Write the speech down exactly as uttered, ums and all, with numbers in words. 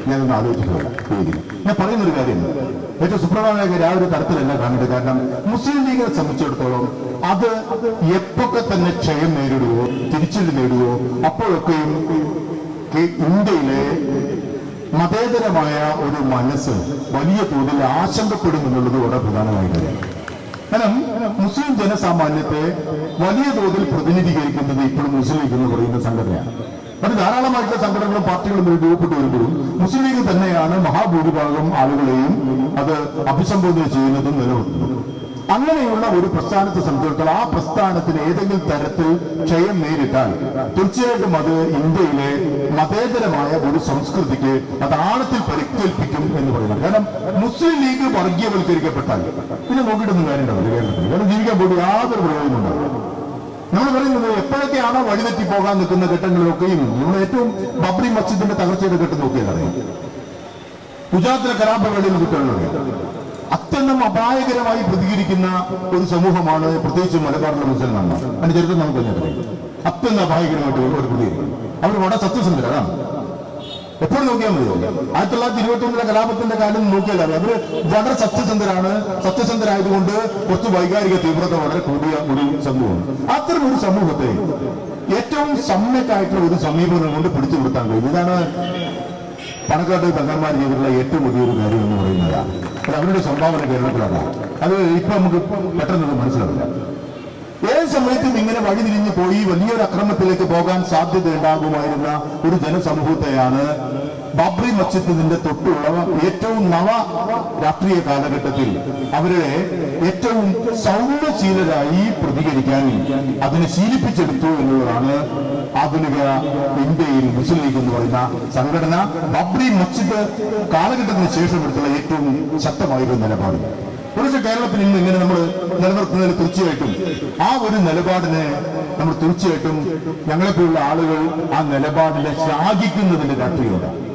ഞാനൊന്ന് ആലോചിച്ചിട്ടില്ല. ഞാൻ പറയുന്നൊരു കാര്യം ഏറ്റവും സുപ്രധാനമായ കാര്യം ആ ഒരു തരത്തിലല്ല കാണേണ്ടത്. കാരണം മുസ്ലിം ലീഗിനെ സംബന്ധിച്ചിടത്തോളം അത് എപ്പൊക്കെ തന്നെ ക്ഷയം നേരിടുവോ തിരിച്ചടി നേടുവോ അപ്പോഴൊക്കെയും ഇന്ത്യയിലെ മതേതരമായ ഒരു മനസ്സ് വലിയ തോതിൽ ആശങ്കപ്പെടും എന്നുള്ളത് വളരെ പ്രധാനമായ കാര്യമാണ്. കാരണം മുസ്ലിം ജനസാമാന്യത്തെ വലിയ തോതിൽ പ്രതിനിധീകരിക്കുന്നത് ഇപ്പോഴും മുസ്ലിം ലീഗ് എന്ന് പറയുന്ന സംഘടനയാണ്. അത് ധാരാളമായിട്ടുള്ള സംഘടനകളും പാർട്ടികളും രൂപപ്പെട്ടു വരുമ്പോഴും മുസ്ലിം ലീഗ് തന്നെയാണ് മഹാഭൂരിഭാഗം ആളുകളെയും അത് അഭിസംബോധന ചെയ്യുന്നതും നിലനിർത്തുന്നതും. അങ്ങനെയുള്ള ഒരു പ്രസ്ഥാനത്തെ സംബന്ധിച്ചിടത്തോളം ആ പ്രസ്ഥാനത്തിന് ഏതെങ്കിലും തരത്തിൽ ക്ഷയം നേരിട്ടാൽ തീർച്ചയായിട്ടും അത് ഇന്ത്യയിലെ മതേതരമായ ഒരു സംസ്കൃതിക്ക് അത് ആഴത്തിൽ പരിക്കേൽപ്പിക്കും എന്ന് പറയുന്നത്. കാരണം മുസ്ലിം ലീഗ് വർഗീയവൽക്കരിക്കപ്പെട്ടാൽ പിന്നെ നോക്കിയിട്ടൊന്നും കാര്യം ഉണ്ടാവില്ല കേരളത്തിൽ. കാരണം ജീവിക്കാൻ പോയി യാതൊരു പ്രയോജനം ഉണ്ടാവില്ല. നമ്മൾ പറയുന്നത് എപ്പോഴൊക്കെയാണോ വഴിതെറ്റി പോകാൻ നിൽക്കുന്ന ഘട്ടങ്ങളിലൊക്കെയും നമ്മൾ ഏറ്റവും ബബ്രി മസ്ജിദിന്റെ തകർച്ചയുടെ ഘട്ടം നോക്കിയാൽ അറിയാം. ഗുജറാത്തിലെ കലാപവേളയിൽ കുറ്റങ്ങളറിയാം. അത്യന്തം അപായകരമായി പ്രതികരിക്കുന്ന ഒരു സമൂഹമാണ് പ്രത്യേകിച്ച് മലബാറിലെ മുസൽമാന്മാർ. അതിന്റെ ചരിത്രം നമുക്ക് അറിയാം. അത്യന്തം അപായകരമായിട്ട് അവർ പ്രതികരിക്കും. അവർ വളരെ സത്യസന്ധരാണ്. എപ്പോഴും നോക്കിയാൽ മതി. ആയിരത്തി തൊള്ളായിരത്തി ഇരുപത്തി ഒന്നിലെ കലാപത്തിന്റെ കാലം നോക്കിയാൽ അറിയാം. അവര് വളരെ സത്യസന്ധരാണ്. സത്യസന്ധരായതുകൊണ്ട് കുറച്ച് വൈകാരിക തീവ്രത വളരെ കൂടിയ ഒരു സമൂഹമാണ്. അത്തരം ഒരു സമൂഹത്തെ ഏറ്റവും സമ്യക്കായിട്ടുള്ള ഒരു സമീപനം കൊണ്ട് പിടിച്ചു നിർത്താൻ കഴിയും. ഇതാണ് പണക്കാട്ട് തങ്ങന്മാർ ചെയ്തിട്ടുള്ള ഏറ്റവും വലിയൊരു കാര്യം എന്ന് പറയുന്നതാണ്. അത് അവരുടെ സംഭാവന കേരളത്തിലാണ്. അത് ഇപ്പൊ നമുക്ക് പെട്ടെന്ന് മനസ്സിലാവില്ല. ഏത് സമയത്തും ഇങ്ങനെ വഴിതിരിഞ്ഞു പോയി വലിയൊരു അക്രമത്തിലേക്ക് പോകാൻ സാധ്യത ഉണ്ടാകുമായിരുന്ന ഒരു ജനസമൂഹത്തെയാണ് ബാബറി മസ്ജിദിന്റെ തൊട്ടുള്ള ഏറ്റവും നവ രാഷ്ട്രീയ കാലഘട്ടത്തിൽ അവരുടെ ഏറ്റവും സൗമ്യശീലരായി പ്രതികരിക്കാൻ അതിനെ ശീലിപ്പിച്ചെടുത്തു എന്നുള്ളതാണ് ആധുനിക ഇന്ത്യയിൽ മുസ്ലിം ലീഗ് എന്ന് പറയുന്ന സംഘടന ബാബറി മസ്ജിദ് കാലഘട്ടത്തിന് ശേഷം എടുത്തുള്ള ഏറ്റവും ശക്തമായൊരു നിലപാട്. ഒരുപക്ഷെ കേരളത്തിൽ ഇന്ന് ഇങ്ങനെ നമ്മൾ നിലനിർത്തുന്നതിന് തീർച്ചയായിട്ടും ആ ഒരു നിലപാടിനെ നമ്മൾ തീർച്ചയായിട്ടും ഞങ്ങളെപ്പോലുള്ള ആളുകൾ ആ നിലപാടിനെ ശ്ലാഘിക്കുന്നതിന്റെ രാഷ്ട്രീയത